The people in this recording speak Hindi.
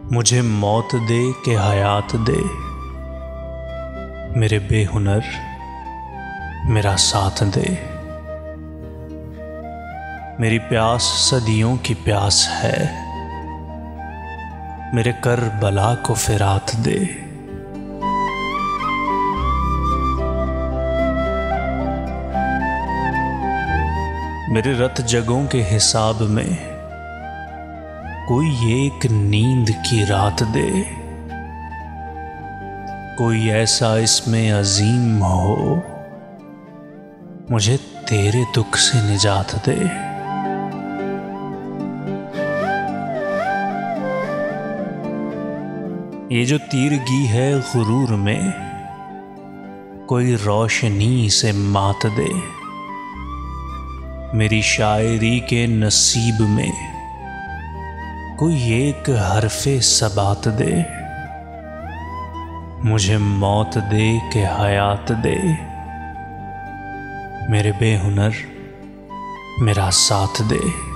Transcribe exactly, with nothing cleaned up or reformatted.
मुझे मौत दे के हयात दे, मेरे बेहुनर मेरा साथ दे। मेरी प्यास सदियों की प्यास है, मेरे कर बला को फिरात दे। मेरे रत जगों के हिसाब में कोई एक नींद की रात दे। कोई ऐसा इसमें अजीम हो, मुझे तेरे दुख से निजात दे। ये जो तीरगी है गुरूर में, कोई रोशनी से मात दे। मेरी शायरी के नसीब में कोई एक हरफे सबात दे। मुझे मौत दे के हयात दे, मेरे बेहुनर मेरा साथ दे।